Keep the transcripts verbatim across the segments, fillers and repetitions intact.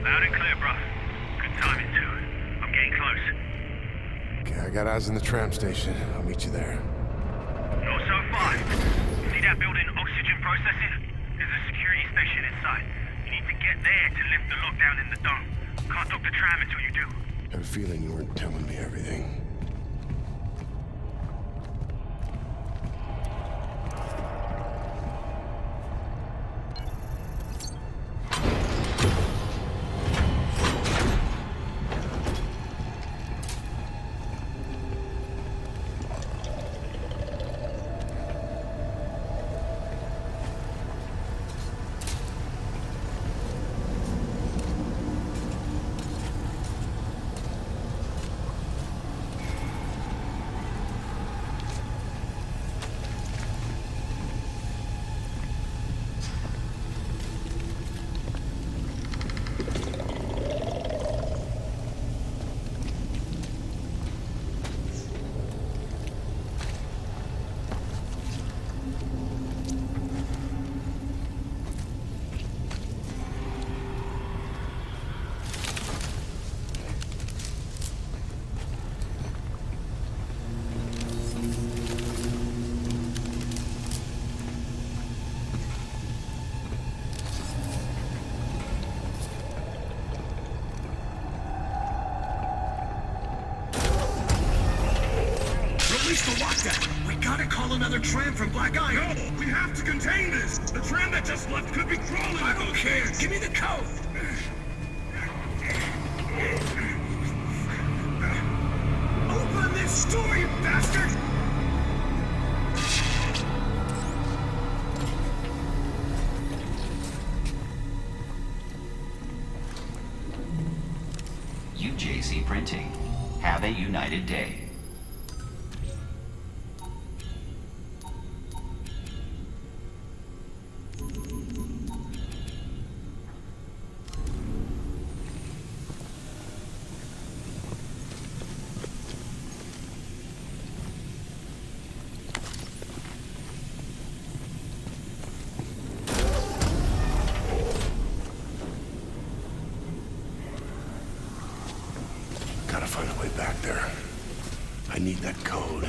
Loud and clear, bruh. Good timing, too. I'm getting close. Okay, I got eyes on the tram station. I'll meet you there. Not so far. See that building, oxygen processing? There's a security station inside. You need to get there to lift the lockdown in the dome. Can't dock the tram until you do. I have a feeling you weren't telling me everything. Release the lockdown! We gotta call another tram from Black Iron! No! We have to contain this! The tram that just left could be crawling! I don't care! Give me the code! Open this door, you bastard! U J C Printing. Have a united day. Gotta find a way back there. I need that code.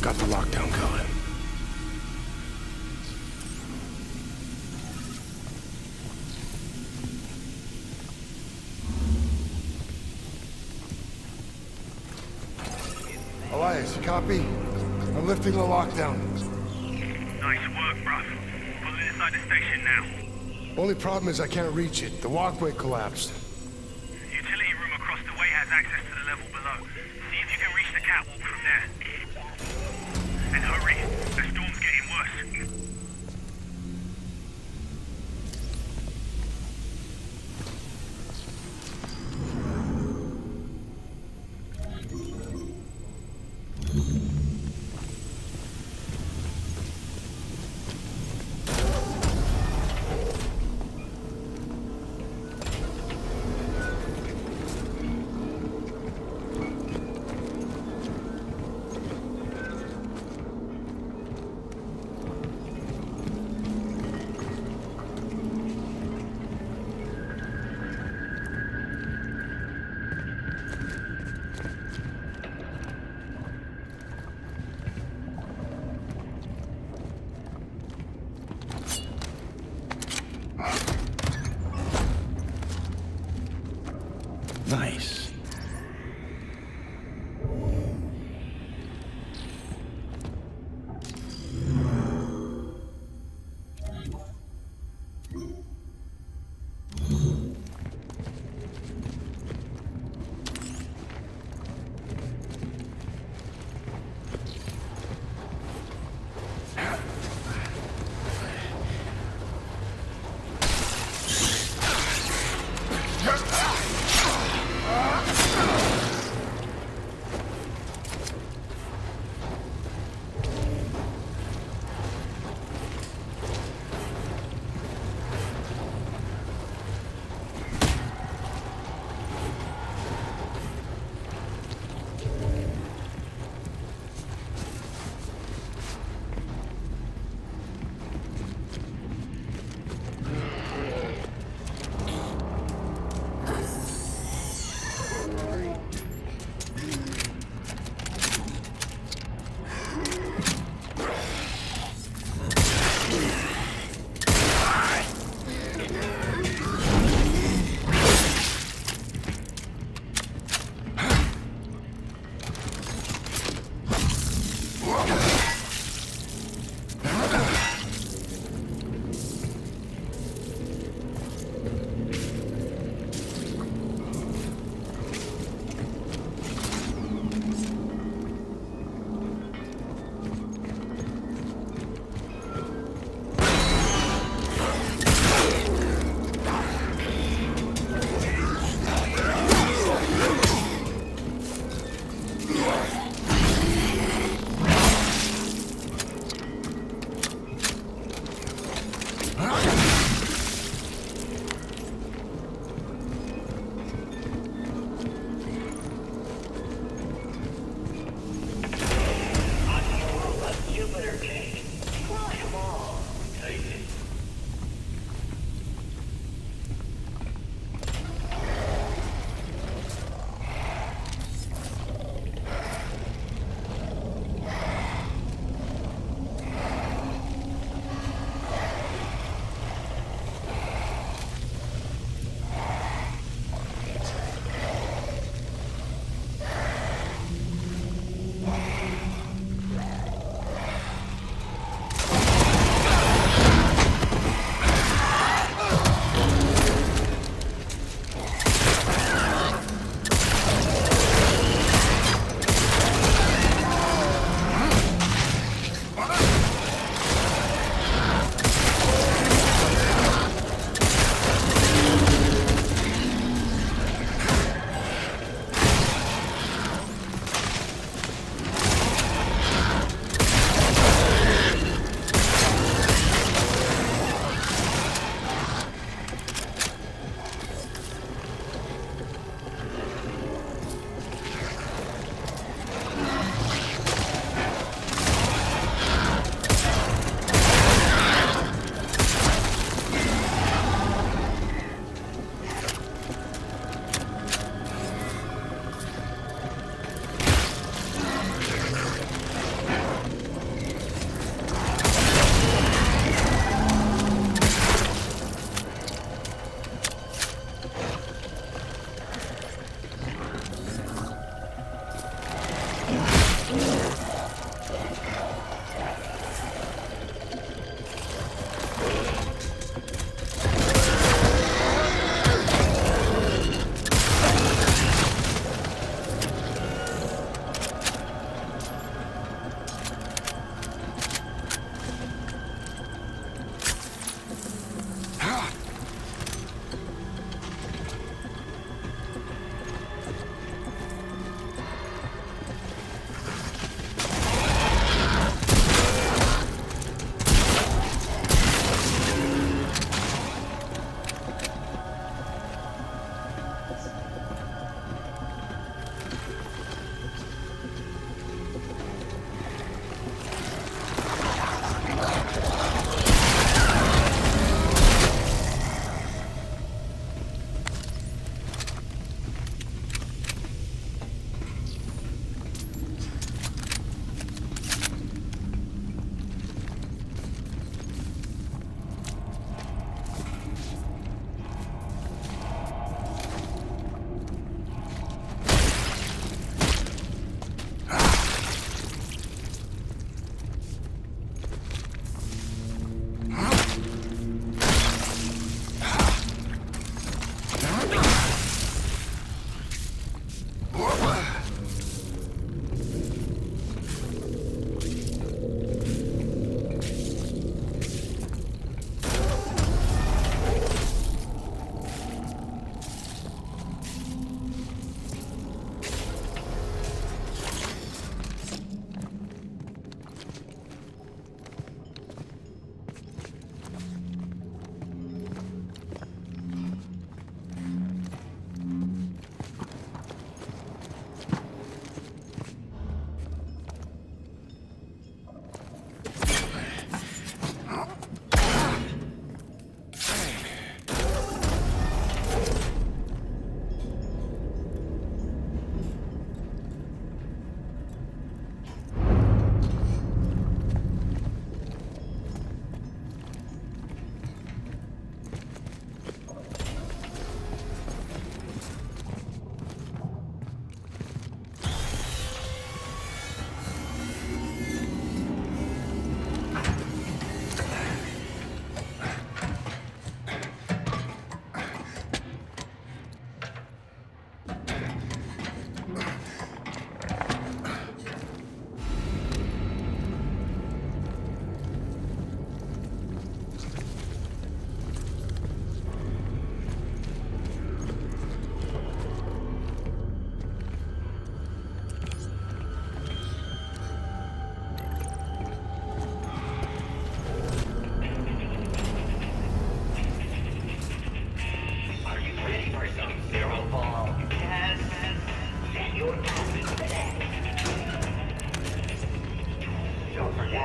Got the lockdown code. Elias, you copy? I'm lifting the lockdown. Nice work, bruv. Pulling inside the station now. Only problem is I can't reach it. The walkway collapsed. The utility room across the way has access to the level below. See if you can reach the catwalk from there. And hurry, the storm's getting worse.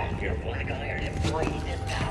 Your black-iron employee is now.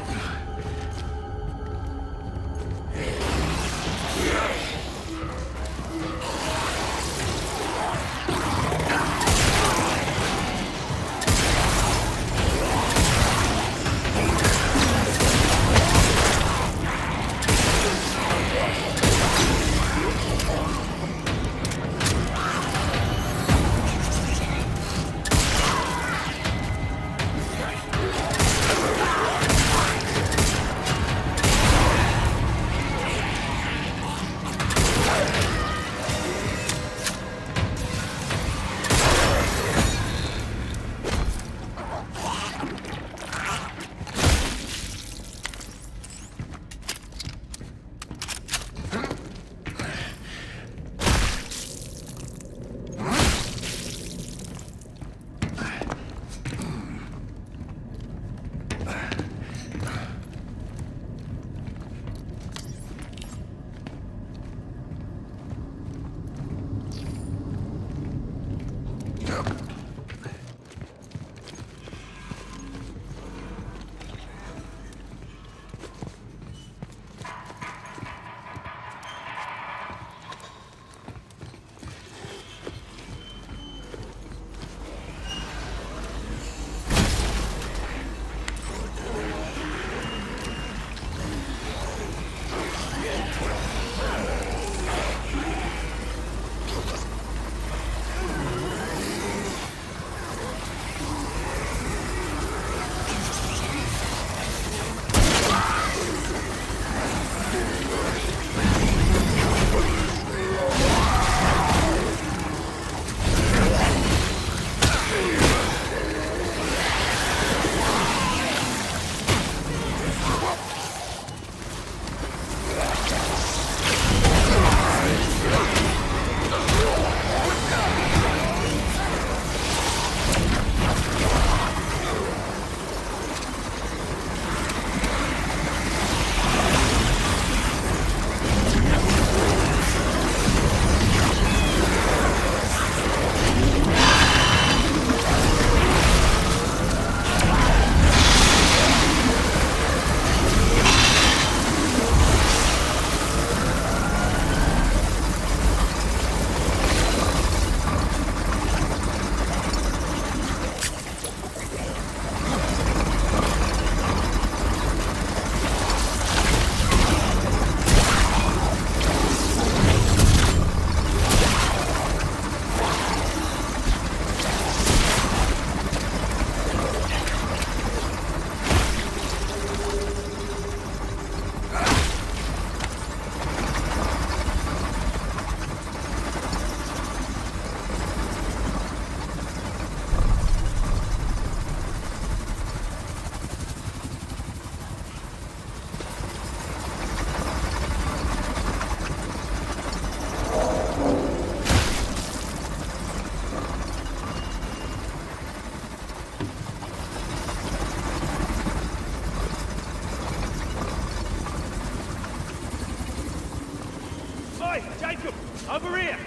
Over here!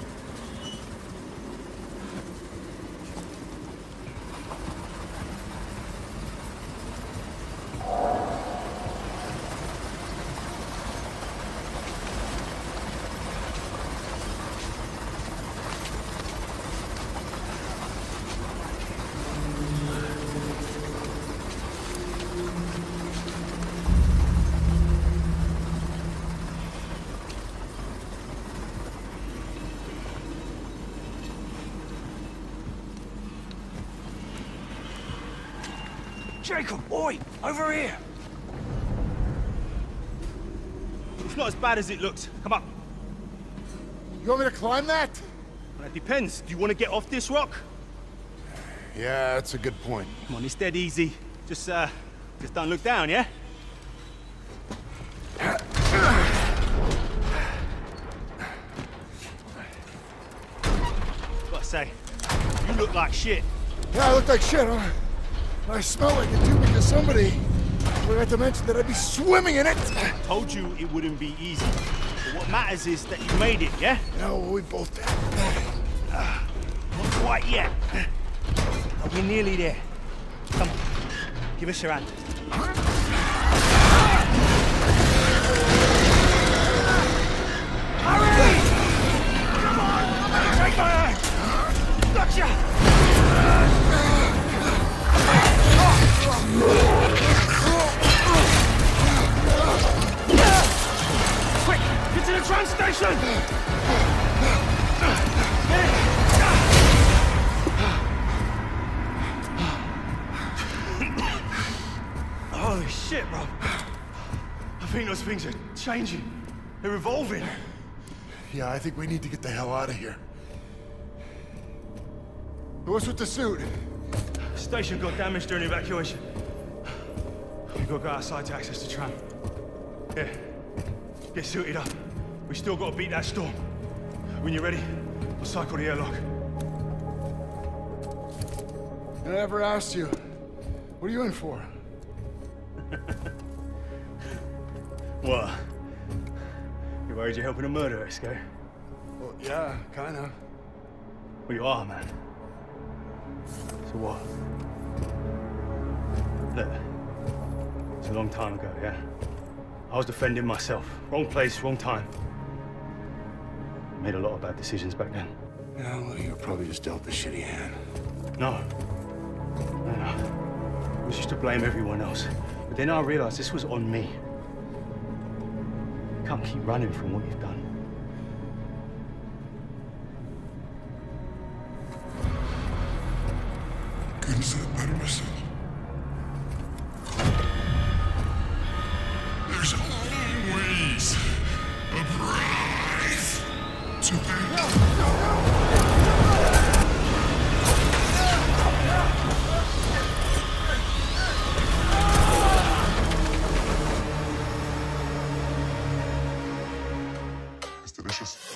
Jacob, oi! Over here! It's not as bad as it looks. Come up. You want me to climb that? Well, it depends. Do you want to get off this rock? Yeah, that's a good point. Come on, it's dead easy. Just, uh, just don't look down, yeah? Gotta say, you look like shit. Yeah, I look like shit, huh? I smell like it too because somebody forgot to mention that I'd be swimming in it. Told you it wouldn't be easy. But what matters is that you made it, yeah? Yeah, well, we both did. Uh, not quite yet. But we're nearly there. Come on. Give us your hand. Hurry! Come on! Take my hand! Gotcha! Quick! Get to the tram station! Holy shit, bro. I think those things are changing. They're evolving. Yeah, I think we need to get the hell out of here. What's with the suit? The station got damaged during evacuation. We've got to go outside to access the tram. Yeah. Get suited up. We still got to beat that storm. When you're ready, I'll cycle the airlock. I never asked you. What are you in for? What? You worried you're helping a murderer escape? Well, yeah, kinda. Well, you are, man. So what? Look, it's a long time ago, yeah? I was defending myself. Wrong place, wrong time. Made a lot of bad decisions back then. Yeah, well, you were probably just dealt a shitty hand. No. No, no. It was just to blame everyone else. But then I realized this was on me. You can't keep running from what you've done. Goodness, I better myself. There's always a prize to pay. It's delicious.